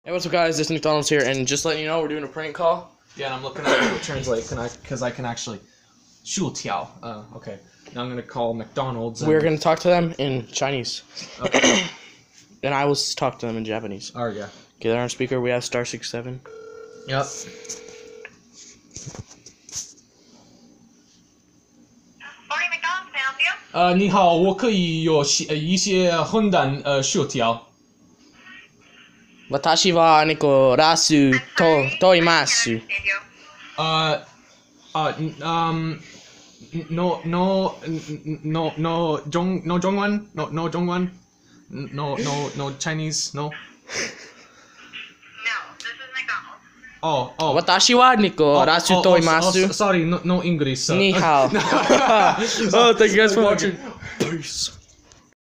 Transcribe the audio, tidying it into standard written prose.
Hey, what's up, guys? This is Mcdonalds here, and just letting you know, we're doing a prank call. Yeah, and I'm looking at Google Translate because I can actually 薯条. Okay. Now I'm gonna call McDonald's. We're gonna talk to them in Chinese. Okay. And I will talk to them in Japanese. Oh yeah. Okay, they're on speaker. We have *67. Yep. Morning, McDonald's. Can I help you? 你好，我可以有一些混蛋薯条。 私は猫ラスと言います。 No 中文 no 中文 no Chinese no. No, this is McDonald's. Oh. 私は猫ラスと言います。 Sorry, no English. 你好。Oh, thank you guys for watching. Peace.